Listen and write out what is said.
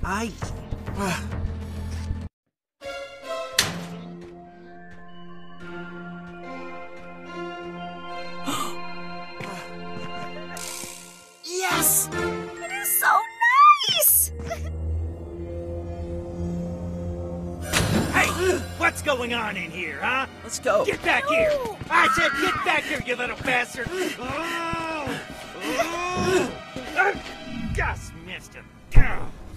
I... Yes! It is so nice! Hey, what's going on in here, huh? Let's go. Get back here! I said get back here, you little bastard! Oh! Just missed him.